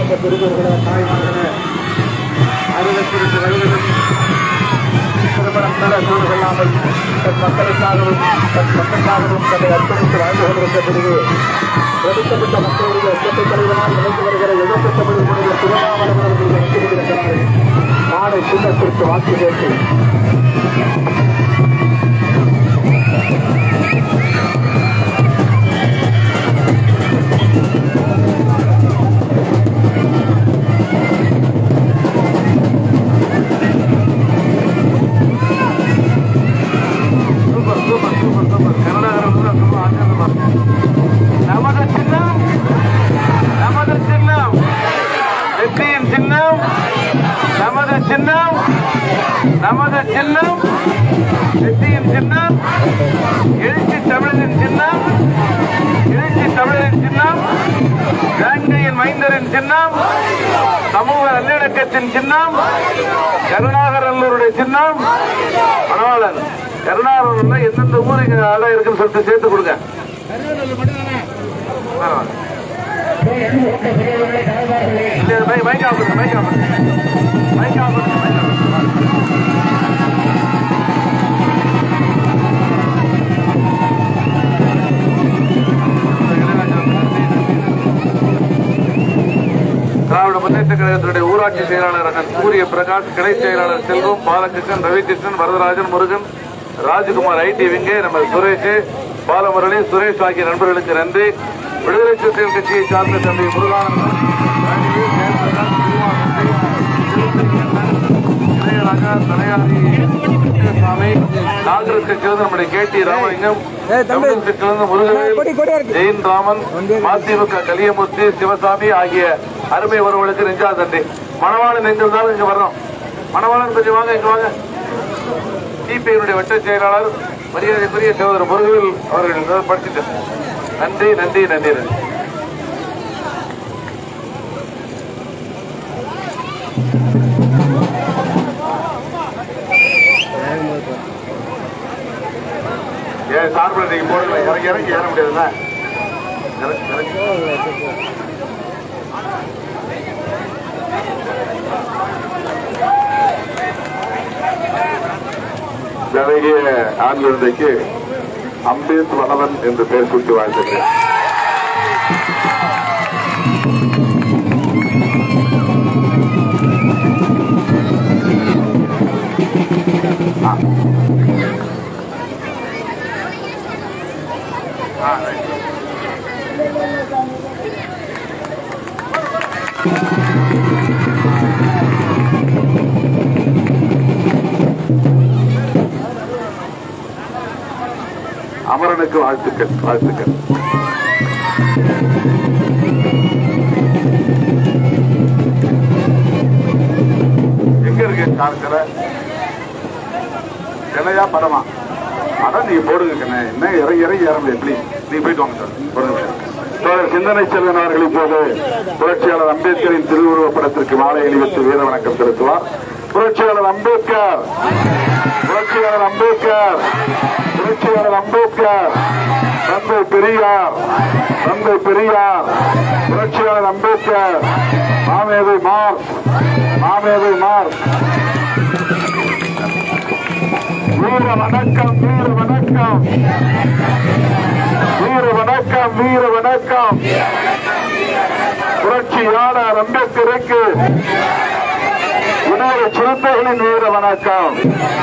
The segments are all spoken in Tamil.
அந்த பெருமைகளை தாய்மார்கள அறுபத்தி வயதிலும் திருமணம் நல சூழ் கொள்ளாமல் தன் மக்களுக்காகவும் தன்னை அர்ப்பணித்து வாழ்ந்து கொண்டிருக்க பிறகு பிரதிக்கப்பட்ட மக்களுடைய இயற்கை தலைவரால் நினைத்து வருகிற எழுப்பத்தமிழர்களுடைய திருமாவளவர்கள் வைத்திருக்கிறார்கள். நாளை சின்னத்திற்கு வாக்கு கேட்டு நமது சின்னம் வெற்றியின் சின்னம், எழுச்சி தமிழரின் சின்னம், எழுச்சி தமிழரின் சின்னம், வேங்கையின் மைந்தரின் சின்னம், சமூக நல்லிணக்கத்தின் சின்னம், கருணாகரனுடைய சின்னம். மணவாளன் கருணாகரன் எந்தெந்த ஊருக்கு ஆளா இருக்குன்னு சொல்லிட்டு சேர்த்து கொடுங்க. திராவிட முன்னேற்ற கழகத்தினுடைய ஊராட்சி செயலாளர் சூரிய பிரகாஷ், கிளை செயலாளர் செல்வம், பாலகிருஷ்ணன், ரவிகிருஷ்ணன், வரதராஜன், முருகன், ராஜ்குமார், ஐடி விங்கே, நம்ம சுரேஷ், பாலமுரளி, சுரேஷ் ஆகிய நண்பர்களுக்கு நன்றி. விடுதலை சிறுத்தைகள் கட்சியை சார்ந்த தம்பி முருகானந்தம், இளையராஜா, தலையாரி சாமி, நாகருக்கு சேர்ந்த நம்முடைய கேடி ராமலிங்கம், தமிழகத்தை சேர்ந்த முருகவேல், ஜெயின் ராமன், மதிமுக கலியமூர்த்தி, சிவசாமி ஆகிய அருமை உறவுகளுக்கு நெஞ்சா நன்றி. மணவாளன் எங்கிருந்தாலும் இங்க வர்றோம். மணவாளன் கொஞ்சம் வாங்க, இங்க வாங்க. சிபிஐனுடைய வட்ட செயலாளர் மரியாதைக்குரிய சகோதரர் முருகவேல் அவர்கள் படிச்சுட்டு நன்றி நன்றி நன்றி நன்றி. ஏன் சார்பில் நீங்க போடல, இறங்கி இறங்கி ஏற முடியாதுல்ல. ஜனகிய ஆண் குழந்தைக்கு அம்பேத் வனவன் என்று பெயர் சூட்டி வாழ்த்துகிறேன். அமரனுக்கு வாழ்த்துக்கள் வாழ்த்துக்கள். எங்க இருக்கு காலத்துல கலையா படமா? அதான் நீங்க போடுங்க கண்ணே, என்ன இறங்கி இறங்கி ஏற முடியாது. பிளீஸ் நீங்க போயிட்டு வாங்க சார். சிந்தனை செல்வன் அவர்கள் இப்போது புரட்சியாளர் அம்பேத்கரின் திருவுருவப் படத்திற்கு மாலை அணிவித்து வீர வணக்கம் செலுத்துவார். புரட்சியாளர் அம்பேத்கர், புரட்சியாளர் அம்பேத்கர், புரட்சியாளர் அம்பேத்கர், தந்தை பெரியார், தந்தை பெரியார், புரட்சியாளர் அம்பேத்கர், மாமேதை மார்க், மாமேதை மார்க். வீர வணக்கம், வீர வணக்கம், வீர வணக்கம், வீர வணக்கம். புரட்சியாளர் அம்பேத்கருக்கு விநாயக சிறுத்தைகளின் வீர வணக்கம்.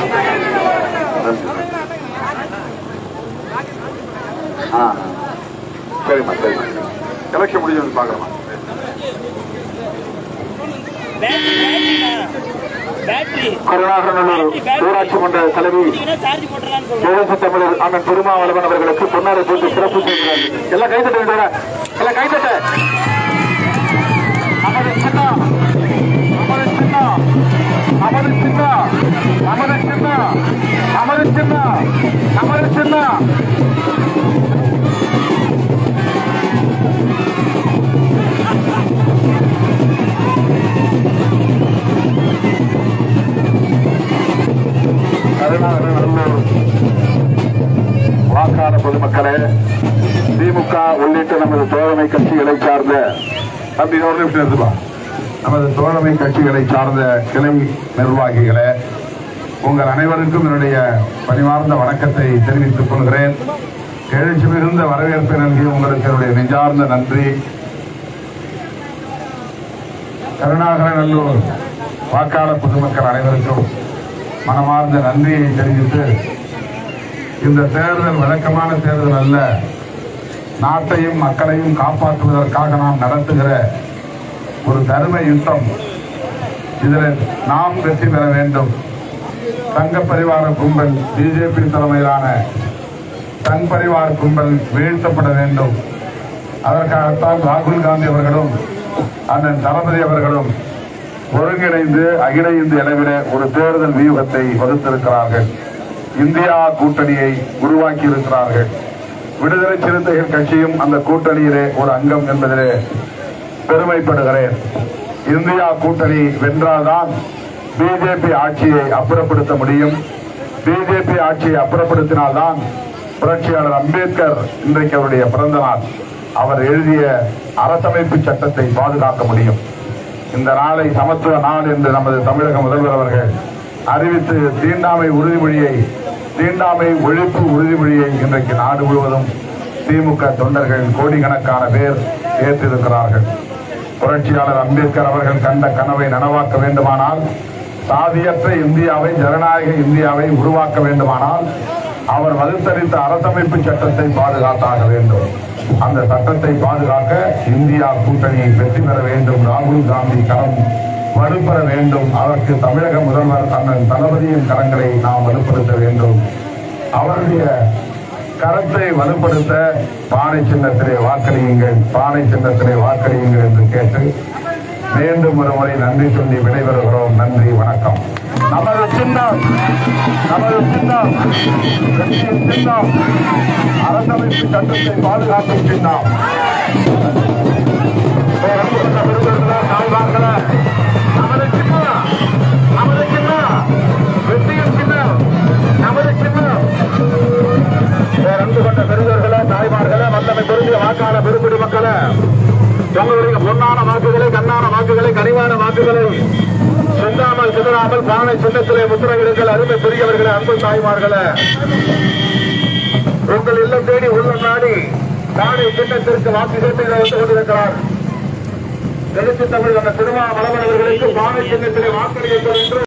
சரிம்மா சரிம்மா, எலெக்ஷன் முடிஞ்சு பாக்கலாமா? கருணாகரனூர் ஊராட்சி மன்ற தலைவி தேச தமிழர் அண்ணன் திருமாவளவன் அவர்களுக்கு பொன்னாடை போட்டு சிறப்பு செய்கிறார்கள். எல்லாம் கைத்தட்ட வேண்டிய, எல்லாம் கைத்தட்ட. நமது சின்ன, நமது சின்ன, நமது சின்ன, நமது சின்ன, நமது சின்ன, நமது சின்ன. வாக்காள பொதுமக்களே, திமுக உள்ளிட்ட நமது தோழமை கட்சிகளை சார்ந்த தம்பி ஒரு நிமிஷம் எடுத்துக்கலாம். நமது தோழமை கட்சிகளை சார்ந்த கிளை நிர்வாகிகளே, உங்கள் அனைவருக்கும் என்னுடைய பணிவார்ந்த வணக்கத்தை தெரிவித்துக் கொள்கிறேன். எழுச்சி மிகுந்த வரவேற்பை நல்கிய உங்களுக்கு என்னுடைய நெஞ்சார்ந்த நன்றி. கருணாகரநல்லூர் வாக்காளர் பொதுமக்கள் அனைவருக்கும் மனமார்ந்த நன்றியை தெரிவித்து, இந்த தேர்தல் வழக்கமான தேர்தல் அல்ல, நாட்டையும் மக்களையும் காப்பாற்றுவதற்காக நாம் நடத்துகிற ஒரு தர்ம யுத்தம். இதில் நாம் வெற்றி பெற வேண்டும். சங்க பரிவார கும்பல், பிஜேபி தலைமையிலான சங் பரிவார கும்பல் வீழ்த்தப்பட வேண்டும். அதற்காகத்தான் ராகுல் காந்தி அவர்களும் அண்ணன் தளபதி அவர்களும் ஒருங்கிணைந்து அகில இந்திய அளவில் ஒரு தேர்தல் வியூகத்தை வகுத்திருக்கிறார்கள். இந்தியா கூட்டணியை உருவாக்கி இருக்கிறார்கள். விடுதலை சிறுத்தைகள் கட்சியும் அந்த கூட்டணியிலே ஒரு அங்கம் என்பதிலே பெருமைப்படுகிறேன். இந்தியா கூட்டணி வென்றால்தான் பிஜேபி ஆட்சியை அப்புறப்படுத்த முடியும். பிஜேபி ஆட்சியை அப்புறப்படுத்தினால்தான் புரட்சியாளர் அம்பேத்கர் இன்றைக்கு அவருடைய பிறந்த நாள், அவர் எழுதிய அரசமைப்பு சட்டத்தை பாதுகாக்க முடியும். இந்த நாளை சமத்துவ நாள் என்று நமது தமிழக முதல்வர் அவர்கள் அறிவித்து தீண்டாமை ஒழிப்பு உறுதிமொழியை இன்றைக்கு நாடு முழுவதும் திமுக தொண்டர்கள் கோடிக்கணக்கான பேர் ஏற்றிருக்கிறார்கள். புரட்சியாளர் அம்பேத்கர் அவர்கள் கண்ட கனவை நனவாக்க வேண்டுமானால், சாதியற்ற இந்தியாவை, ஜனநாயக இந்தியாவை உருவாக்க வேண்டுமானால், அவர் வகுத்தளித்த அரசமைப்பு சட்டத்தை பாதுகாத்தாக வேண்டும். அந்த சட்டத்தை பாதுகாக்க இந்தியா கூட்டணி வெற்றி பெற வேண்டும். ராகுல் காந்தி கரம் வலுப்பெற வேண்டும். அதற்கு தமிழக முதல்வர் அண்ணன் தளபதியின் கரங்களை நாம் வலுப்படுத்த வேண்டும். அவருடைய கரத்தை வலுப்படுத்த பானை சின்னத்திலே வாக்களியுங்கள், பானை சின்னத்திலே வாக்களியுங்கள் என்று கேட்டு மீண்டும் ஒரு முறை நன்றி சொல்லி விடைபெறுகிறோம். நன்றி, வணக்கம். நமது சின்னம் அரசமைப்பு சட்டத்தை பாதுகாக்கும் சின்னம். அன்பு கொண்ட பெருந்தர்களே, தாய்மார்களே, வல்லமை பொருந்திய வாக்காளர் பெருங்குடி மக்களே, உங்களுடைய பொன்னான வாக்குகளை, கண்ணான வாக்குகளை, கனிவான வாக்குகளை சிந்தாமல் சிதறாமல் பானை சின்னத்திலே முத்திரையிடுங்கள். அருமை பெரியவர்களே, அன்பு தாய்மார்களே, உங்கள் இல்லம் தேடி உள்ளம் நாடி பானை சின்னத்திற்கு வாக்கு சேட்டைகளை வந்து கொண்டிருக்கிறார். எழுச்சி தமிழ் அந்த திருமா மலமன் அவர்களுக்கு பானை சின்னத்திலே வாக்களிக்க வேண்டும்.